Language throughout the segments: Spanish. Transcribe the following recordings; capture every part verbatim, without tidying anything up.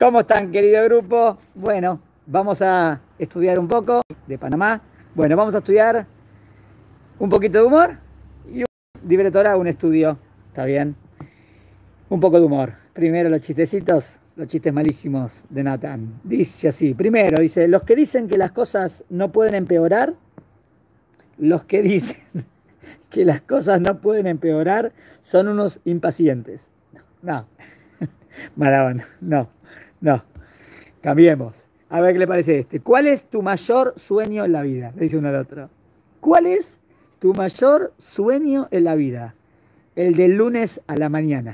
¿Cómo están, querido grupo? Bueno, vamos a estudiar un poco de Panamá. Bueno, vamos a estudiar un poquito de humor y un directora, un estudio. ¿Está bien? Un poco de humor. Primero los chistecitos, los chistes malísimos de Nathan. Dice así, primero, dice, los que dicen que las cosas no pueden empeorar, los que dicen que las cosas no pueden empeorar son unos impacientes. No, Maravón, no, no, cambiemos. A ver qué le parece este. ¿Cuál es tu mayor sueño en la vida? Le dice uno al otro. ¿Cuál es tu mayor sueño en la vida? El del lunes a la mañana.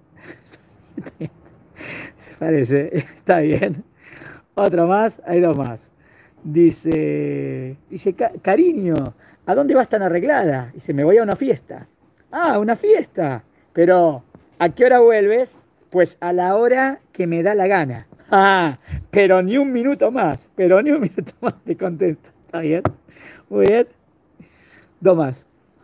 Se parece, está bien. Otro más, hay dos más. Dice, dice, cariño, ¿a dónde vas tan arreglada? Dice, me voy a una fiesta. Ah, una fiesta. Pero, ¿a qué hora vuelves? Pues a la hora que me da la gana. Ah, pero ni un minuto más, pero ni un minuto más te contesto. ¿Está bien? Muy bien. Dos más.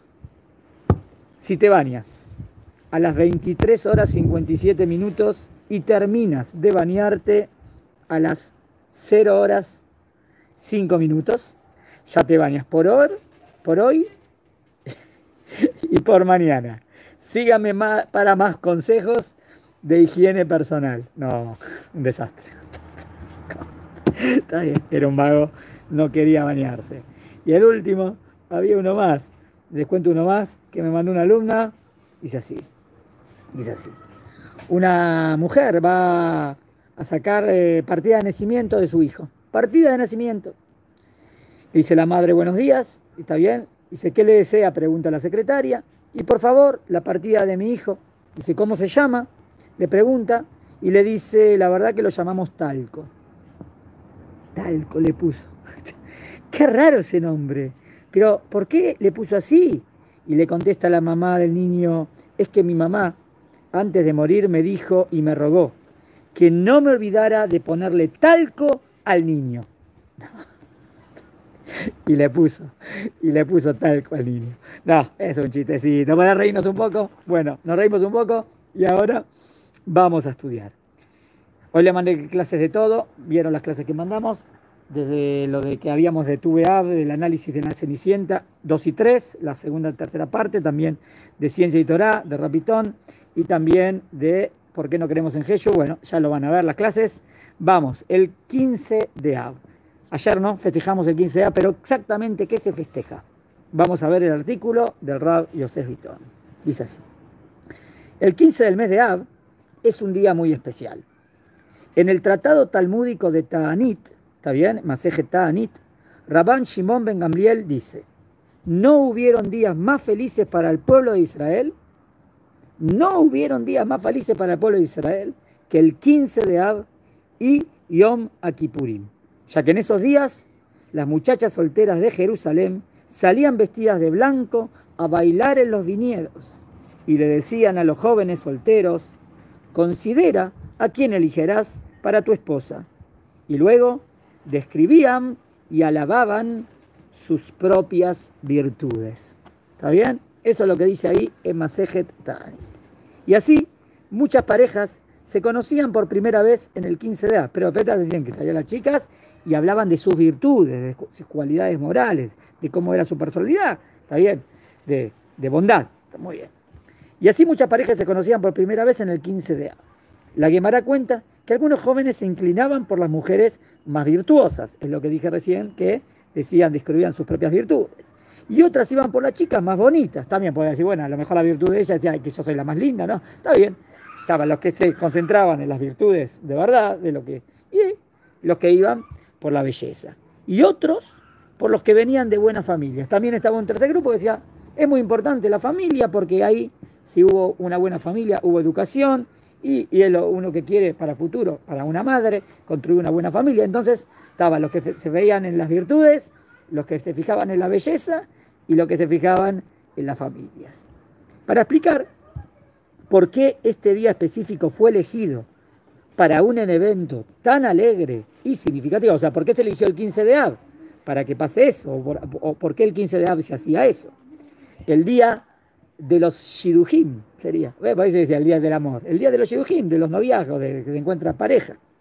Si te bañas a las veintitrés horas cincuenta y siete minutos y terminas de bañarte a las cero horas cinco minutos, ya te bañas por hoy, por hoy y por mañana. Síganme más, para más consejos de higiene personal. No, un desastre. Está bien, era un vago, no quería bañarse. Y el último, había uno más. Les cuento uno más que me mandó una alumna. Dice así. Dice así. Una mujer va a sacar eh, partida de nacimiento de su hijo. Partida de nacimiento. Dice la madre, buenos días. ¿Está bien? Dice, ¿qué le desea? Pregunta la secretaria. Y por favor, la partida de mi hijo. Dice, ¿cómo se llama? Le pregunta y le dice, la verdad que lo llamamos Talco. Talco le puso. Qué raro ese nombre. Pero, ¿por qué le puso así? Y le contesta la mamá del niño, es que mi mamá, antes de morir, me dijo y me rogó que no me olvidara de ponerle talco al niño. Y le puso, y le puso talco al niño. No, es un chistecito, para reírnos un poco. Bueno, nos reímos un poco y ahora vamos a estudiar. Hoy le mandé clases de todo, vieron las clases que mandamos, desde lo de que habíamos de Tu Be'Av, del análisis de la Cenicienta dos y tres, la segunda y tercera parte, también de Ciencia y Torá, de Rapitón, y también de ¿Por qué no creemos en Jesús? Bueno, ya lo van a ver las clases. Vamos, el quince de Av. Ayer no festejamos el quince de Av, pero exactamente ¿qué se festeja? Vamos a ver el artículo del Rab Yosef Bitton. Dice así. El quince del mes de Av es un día muy especial. En el tratado talmúdico de Ta'anit, ¿está bien? Masejet Ta'anit, Rabban Shimon ben Gamliel dice, no hubieron días más felices para el pueblo de Israel, no hubieron días más felices para el pueblo de Israel que el quince de Av y Yom Kippurim, ya que en esos días las muchachas solteras de Jerusalén salían vestidas de blanco a bailar en los viñedos y le decían a los jóvenes solteros, considera a quién elegirás para tu esposa. Y luego describían y alababan sus propias virtudes. ¿Está bien? Eso es lo que dice ahí en Masejet Ta'anit. Y así, muchas parejas se conocían por primera vez en el quince de Av. Pero apenas decían que salían las chicas y hablaban de sus virtudes, de sus cualidades morales, de cómo era su personalidad. ¿Está bien? De, de bondad. Está muy bien. Y así muchas parejas se conocían por primera vez en el quince de Av. La Gemara cuenta que algunos jóvenes se inclinaban por las mujeres más virtuosas. Es lo que dije recién, que decían, describían sus propias virtudes. Y otras iban por las chicas más bonitas. También podía decir, bueno, a lo mejor la virtud de ella decía que yo soy la más linda, ¿no? Está bien. Estaban los que se concentraban en las virtudes de verdad, de lo que, y los que iban por la belleza. Y otros por los que venían de buenas familias. También estaba un tercer grupo que decía, es muy importante la familia porque ahí, si hubo una buena familia, hubo educación. Y, y es lo uno que quiere para el futuro, para una madre, construir una buena familia. Entonces, estaban los que se veían en las virtudes, los que se fijaban en la belleza y los que se fijaban en las familias. Para explicar por qué este día específico fue elegido para un evento tan alegre y significativo, o sea, ¿por qué se eligió el quince de Av? Para que pase eso, o por, o por qué el quince de Av se hacía eso. El día de los shidujim sería, parece que decía el día del amor, el día de los shidujim, de los noviazgos, de que se encuentra pareja.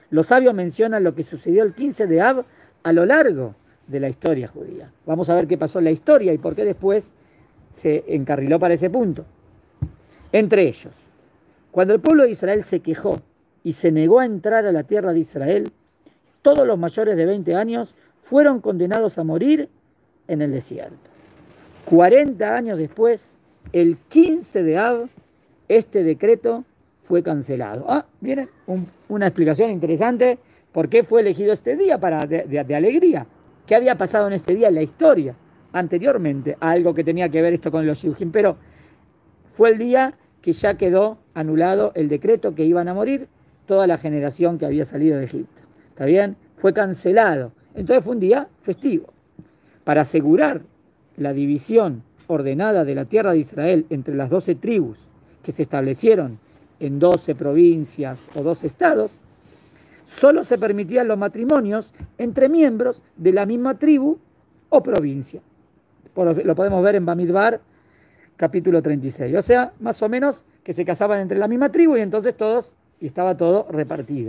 Los sabios mencionan lo que sucedió el quince de Av a lo largo de la historia judía. Vamos a ver qué pasó en la historia y por qué después se encarriló para ese punto. Entre ellos, cuando el pueblo de Israel se quejó y se negó a entrar a la tierra de Israel, todos los mayores de veinte años fueron condenados a morir en el desierto. cuarenta años después, el quince de Av, este decreto fue cancelado. Ah, viene un, una explicación interesante. ¿Por qué fue elegido este día para de, de, de alegría? ¿Qué había pasado en este día en la historia anteriormente? Algo que tenía que ver esto con los Shidduchim, pero fue el día que ya quedó anulado el decreto que iban a morir toda la generación que había salido de Egipto. ¿Está bien? Fue cancelado. Entonces fue un día festivo. Para asegurar la división ordenada de la tierra de Israel entre las doce tribus que se establecieron en doce provincias o doce estados, solo se permitían los matrimonios entre miembros de la misma tribu o provincia. Lo podemos ver en Bamidbar, capítulo treinta y seis. O sea, más o menos que se casaban entre la misma tribu y entonces todos, y estaba todo repartido.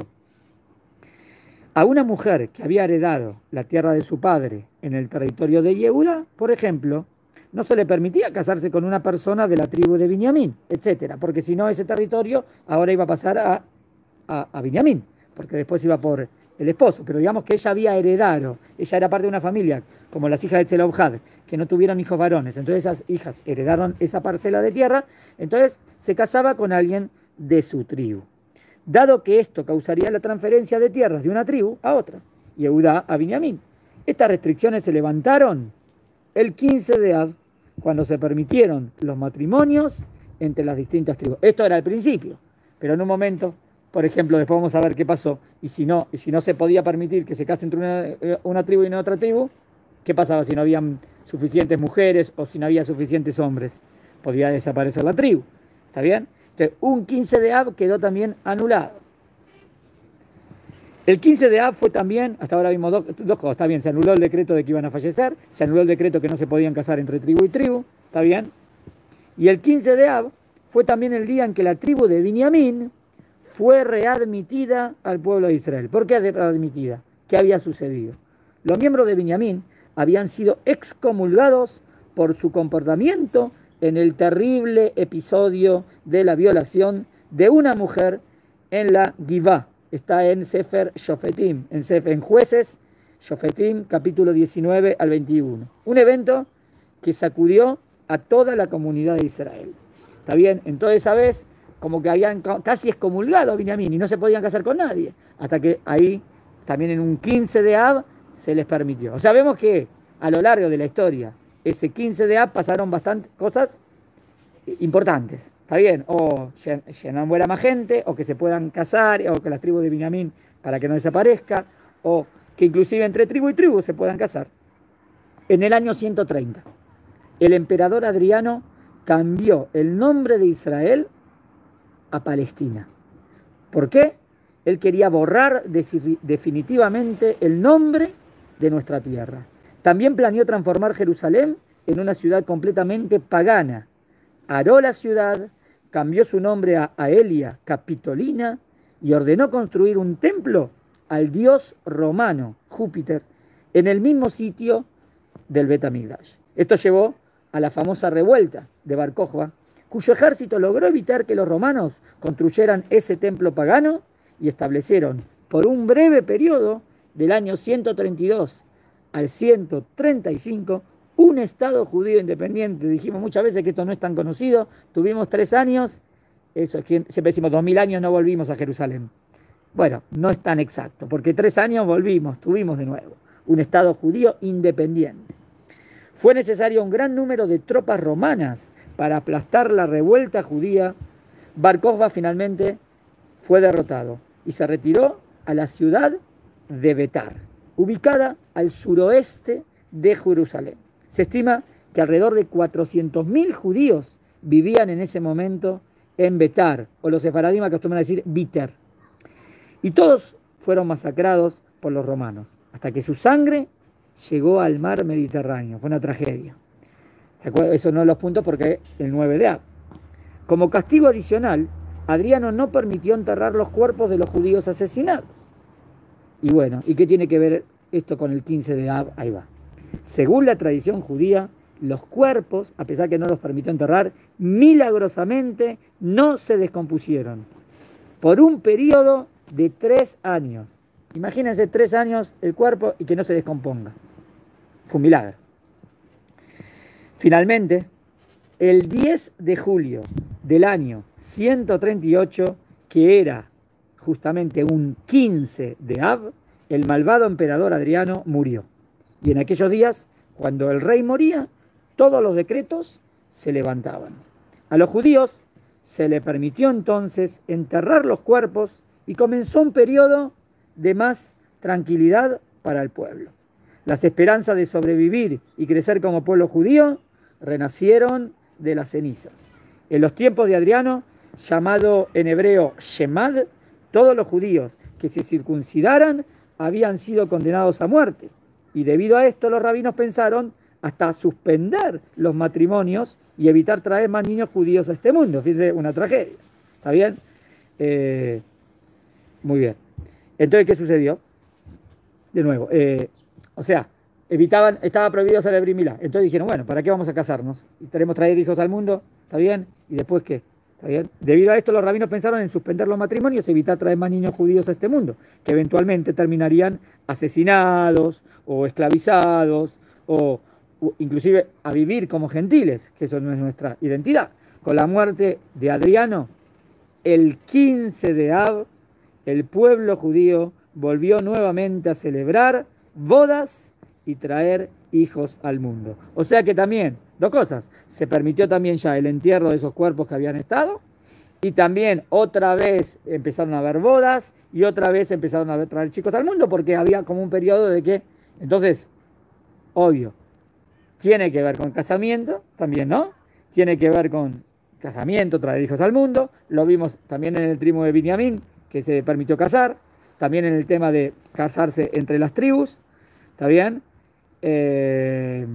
A una mujer que había heredado la tierra de su padre en el territorio de Yehuda, por ejemplo, no se le permitía casarse con una persona de la tribu de Binyamin, etcétera, porque si no ese territorio ahora iba a pasar a, a, a Binyamin, porque después iba por el esposo. Pero digamos que ella había heredado, ella era parte de una familia, como las hijas de Tzelofhad, que no tuvieron hijos varones, entonces esas hijas heredaron esa parcela de tierra, entonces se casaba con alguien de su tribu. Dado que esto causaría la transferencia de tierras de una tribu a otra, Yehuda a Binyamin. Estas restricciones se levantaron el quince de Av, cuando se permitieron los matrimonios entre las distintas tribus. Esto era el principio, pero en un momento, por ejemplo, después vamos a ver qué pasó, y si no, y si no se podía permitir que se case entre una, una tribu y otra tribu, ¿qué pasaba si no habían suficientes mujeres o si no había suficientes hombres? Podía desaparecer la tribu. ¿Está bien? Entonces, un quince de Av quedó también anulado. El quince de Av fue también, hasta ahora vimos dos, dos cosas, está bien, se anuló el decreto de que iban a fallecer, se anuló el decreto que no se podían casar entre tribu y tribu, está bien. Y el quince de Av fue también el día en que la tribu de Binyamin fue readmitida al pueblo de Israel. ¿Por qué readmitida? ¿Qué había sucedido? Los miembros de Binyamin habían sido excomulgados por su comportamiento en el terrible episodio de la violación de una mujer en la Givá. Está en Sefer Shofetim, en, Sefer, en Jueces, Shofetim, capítulo diecinueve al veintiuno. Un evento que sacudió a toda la comunidad de Israel. ¿Está bien? Entonces esa vez, como que habían casi excomulgado a Binyamin y no se podían casar con nadie. Hasta que ahí, también en un quince de Av, se les permitió. O sea, vemos que a lo largo de la historia, ese quince de Av pasaron bastantes cosas importantes. ¿Está bien? O llenan buena más gente, o que se puedan casar, o que las tribus de Binyamin para que no desaparezca, o que inclusive entre tribu y tribu se puedan casar. En el año ciento treinta, el emperador Adriano cambió el nombre de Israel a Palestina. ¿Por qué? Él quería borrar definitivamente el nombre de nuestra tierra. También planeó transformar Jerusalén en una ciudad completamente pagana. Aró la ciudad, cambió su nombre a Aelia Capitolina y ordenó construir un templo al dios romano, Júpiter, en el mismo sitio del Bet Hamikdash. Esto llevó a la famosa revuelta de Bar Kokhba, cuyo ejército logró evitar que los romanos construyeran ese templo pagano y establecieron por un breve periodo del año ciento treinta y dos al ciento treinta y cinco un Estado judío independiente. Dijimos muchas veces que esto no es tan conocido. Tuvimos tres años, eso es que siempre decimos dos mil años no volvimos a Jerusalén. Bueno, no es tan exacto, porque tres años volvimos, tuvimos de nuevo un Estado judío independiente. Fue necesario un gran número de tropas romanas para aplastar la revuelta judía. Bar Kokhba finalmente fue derrotado y se retiró a la ciudad de Betar, ubicada al suroeste de Jerusalén. Se estima que alrededor de cuatrocientos mil judíos vivían en ese momento en Betar, o los sefaradim acostumbran a decir Biter. Y todos fueron masacrados por los romanos, hasta que su sangre llegó al mar Mediterráneo. Fue una tragedia. ¿Se acuerdan? Eso no es los puntos porque el nueve de Av. Como castigo adicional, Adriano no permitió enterrar los cuerpos de los judíos asesinados. Y bueno, ¿y qué tiene que ver esto con el quince de Av? Ahí va. Según la tradición judía, los cuerpos, a pesar que no los permitió enterrar, milagrosamente no se descompusieron por un periodo de tres años. Imagínense tres años el cuerpo y que no se descomponga. Fue un milagro. Finalmente, el diez de julio del año ciento treinta y ocho, que era justamente un quince de Av, el malvado emperador Adriano murió. Y en aquellos días, cuando el rey moría, todos los decretos se levantaban. A los judíos se le permitió entonces enterrar los cuerpos y comenzó un periodo de más tranquilidad para el pueblo. Las esperanzas de sobrevivir y crecer como pueblo judío renacieron de las cenizas. En los tiempos de Adriano, llamado en hebreo Shemad, todos los judíos que se circuncidaran habían sido condenados a muerte. Y debido a esto los rabinos pensaron hasta suspender los matrimonios y evitar traer más niños judíos a este mundo. Fíjense, una tragedia. ¿Está bien? Eh, muy bien. Entonces, ¿qué sucedió? De nuevo, eh, o sea, evitaban, estaba prohibido hacer el Brit Milá. Entonces dijeron, bueno, ¿para qué vamos a casarnos? Y tenemos que traer hijos al mundo, ¿está bien? ¿Y después qué? ¿Está bien? Debido a esto, los rabinos pensaron en suspender los matrimonios y evitar traer más niños judíos a este mundo, que eventualmente terminarían asesinados o esclavizados o, o inclusive a vivir como gentiles, que eso no es nuestra identidad. Con la muerte de Adriano, el quince de Av, el pueblo judío volvió nuevamente a celebrar bodas y traer hijos al mundo. O sea que también, dos cosas, se permitió también ya el entierro de esos cuerpos que habían estado, y también otra vez empezaron a haber bodas, y otra vez empezaron a traer chicos al mundo, porque había como un periodo de que, entonces, obvio, tiene que ver con casamiento, también, ¿no? Tiene que ver con casamiento, traer hijos al mundo, lo vimos también en el tribu de Binyamin, que se permitió casar, también en el tema de casarse entre las tribus, ¿está bien? Eh,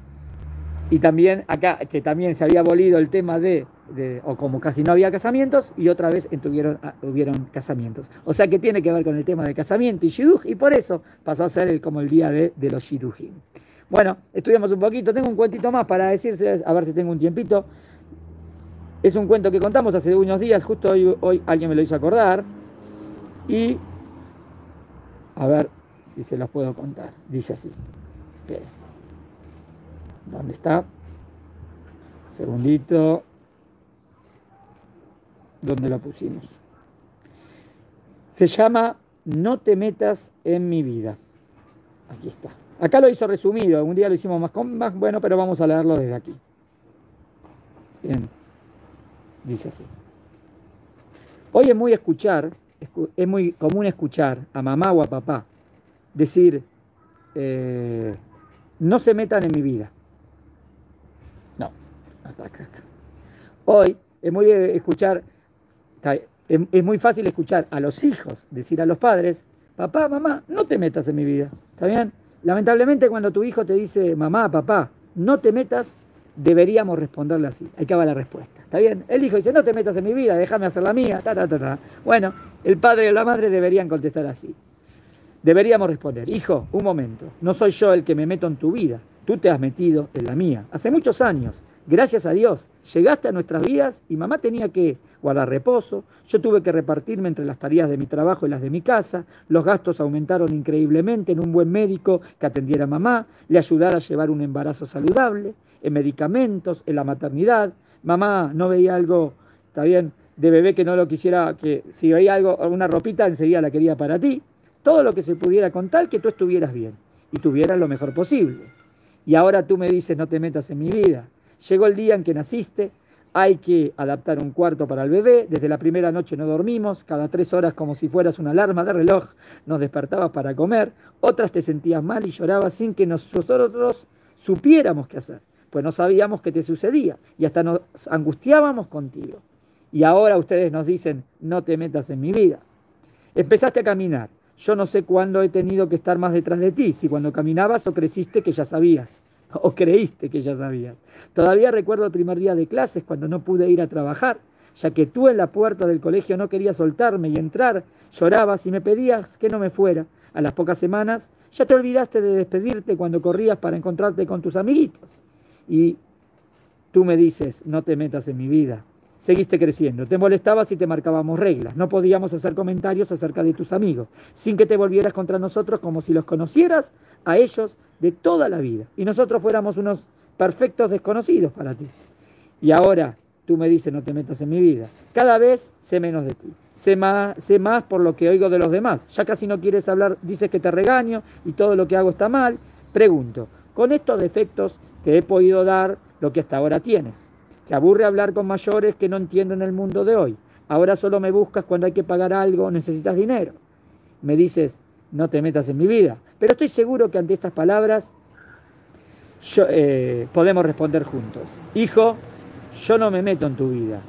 y también acá, que también se había abolido el tema de, de, o como casi no había casamientos, y otra vez tuvieron, hubieron casamientos. O sea que tiene que ver con el tema de casamiento y shidduch, y por eso pasó a ser el, como el día de, de los shidduchim. Bueno, estudiamos un poquito, tengo un cuentito más para decirse, a ver si tengo un tiempito. Es un cuento que contamos hace unos días, justo hoy, hoy alguien me lo hizo acordar, y a ver si se los puedo contar. Dice así. Esperen. ¿Dónde está? Segundito. ¿Dónde lo pusimos? Se llama No te metas en mi vida. Aquí está. Acá lo hizo resumido. Un día lo hicimos más, más bueno, pero vamos a leerlo desde aquí. Bien. Dice así. Hoy es muy escuchar, es muy común escuchar a mamá o a papá decir, eh, no se metan en mi vida. No, hasta acá. Hoy es muy escuchar, es, es muy fácil escuchar a los hijos decir a los padres, papá, mamá, no te metas en mi vida. ¿Está bien? Lamentablemente cuando tu hijo te dice, mamá, papá, no te metas, deberíamos responderle así. Ahí acaba la respuesta. ¿Está bien? El hijo dice, no te metas en mi vida, déjame hacer la mía. Ta, ta, ta, ta. Bueno, el padre o la madre deberían contestar así. Deberíamos responder, hijo, un momento, no soy yo el que me meto en tu vida, tú te has metido en la mía. Hace muchos años, gracias a Dios, llegaste a nuestras vidas y mamá tenía que guardar reposo, yo tuve que repartirme entre las tareas de mi trabajo y las de mi casa, los gastos aumentaron increíblemente en un buen médico que atendiera a mamá, le ayudara a llevar un embarazo saludable, en medicamentos, en la maternidad. Mamá no veía algo, está bien, de bebé que no lo quisiera, que si veía algo, alguna ropita, enseguida la quería para ti. Todo lo que se pudiera con tal que tú estuvieras bien y tuvieras lo mejor posible. Y ahora tú me dices, no te metas en mi vida. Llegó el día en que naciste, hay que adaptar un cuarto para el bebé, desde la primera noche no dormimos, cada tres horas como si fueras una alarma de reloj, nos despertabas para comer, otras te sentías mal y llorabas sin que nosotros supiéramos qué hacer, pues no sabíamos qué te sucedía y hasta nos angustiábamos contigo. Y ahora ustedes nos dicen, no te metas en mi vida. Empezaste a caminar. Yo no sé cuándo he tenido que estar más detrás de ti, si cuando caminabas o creciste que ya sabías, o creíste que ya sabías. Todavía recuerdo el primer día de clases cuando no pude ir a trabajar, ya que tú en la puerta del colegio no querías soltarme y entrar, llorabas y me pedías que no me fuera. A las pocas semanas ya te olvidaste de despedirte cuando corrías para encontrarte con tus amiguitos. Y tú me dices, no te metas en mi vida. Seguiste creciendo, te molestabas y te marcábamos reglas. No podíamos hacer comentarios acerca de tus amigos, sin que te volvieras contra nosotros como si los conocieras a ellos de toda la vida. Y nosotros fuéramos unos perfectos desconocidos para ti. Y ahora tú me dices, no te metas en mi vida. Cada vez sé menos de ti. Sé más, sé más por lo que oigo de los demás. Ya casi no quieres hablar, dices que te regaño y todo lo que hago está mal. Pregunto, con estos defectos te he podido dar lo que hasta ahora tienes. Te aburre hablar con mayores que no entienden el mundo de hoy. Ahora solo me buscas cuando hay que pagar algo o necesitas dinero. Me dices, no te metas en mi vida. Pero estoy seguro que ante estas palabras yo, eh, podemos responder juntos. Hijo, yo no me meto en tu vida.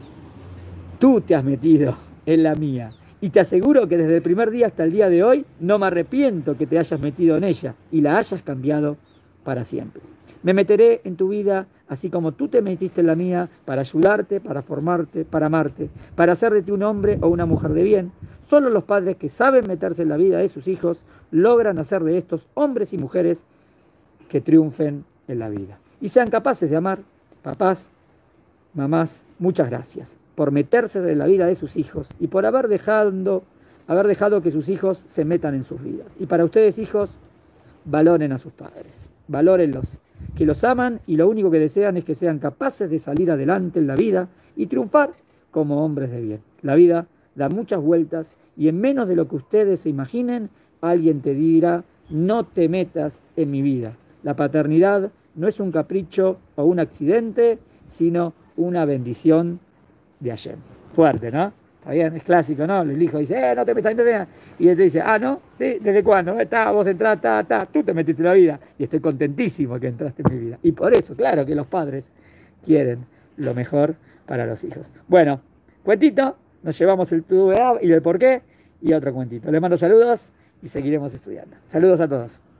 Tú te has metido en la mía. Y te aseguro que desde el primer día hasta el día de hoy no me arrepiento que te hayas metido en ella y la hayas cambiado para siempre. Me meteré en tu vida así como tú te metiste en la mía para ayudarte, para formarte, para amarte, para hacer de ti un hombre o una mujer de bien. Solo los padres que saben meterse en la vida de sus hijos logran hacer de estos hombres y mujeres que triunfen en la vida y sean capaces de amar. Papás, mamás, muchas gracias por meterse en la vida de sus hijos y por haber dejado, haber dejado que sus hijos se metan en sus vidas. Y para ustedes, hijos, valoren a sus padres, valórenlos, que los aman y lo único que desean es que sean capaces de salir adelante en la vida y triunfar como hombres de bien. La vida da muchas vueltas y en menos de lo que ustedes se imaginen, alguien te dirá, no te metas en mi vida. La paternidad no es un capricho o un accidente, sino una bendición de Hashem. Fuerte, ¿no? Está bien, es clásico, ¿no? El hijo dice, eh, no te metas en mi vida. Y él te dice, ah, ¿no? ¿Sí? ¿Desde cuándo? Está, vos entrás, ta, ta, tú te metiste en la vida. Y estoy contentísimo que entraste en mi vida. Y por eso, claro que los padres quieren lo mejor para los hijos. Bueno, cuentito, nos llevamos el tubo y el por qué, y otro cuentito. Les mando saludos y seguiremos estudiando. Saludos a todos.